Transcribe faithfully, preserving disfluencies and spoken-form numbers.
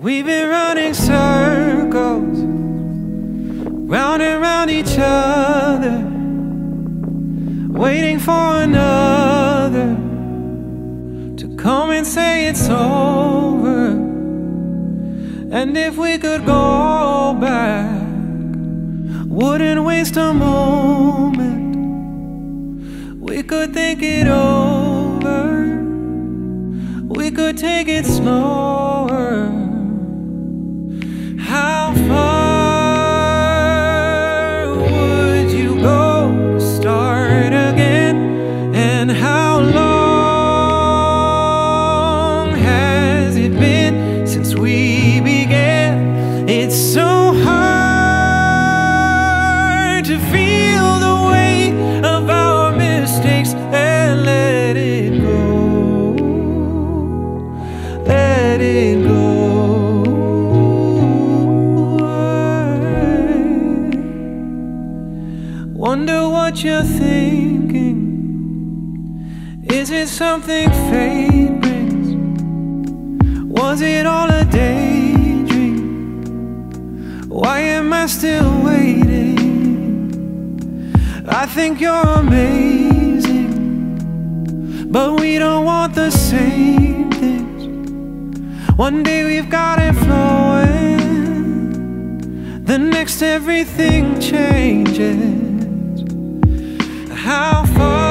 We've been running circles, round and round each other, waiting for another to come and say it's over. And if we could go back, wouldn't waste a moment. We could think it over, we could take it slower. How far would you go to start again? And how long has it been since we began? It's so hard to feel the weight of our mistakes and let it go, let it go. Wonder what you're thinking. Is it something fate brings? Was it all a daydream? Why am I still waiting? I think you're amazing, but we don't want the same things. One day we've got it flowing, the next everything changes. How far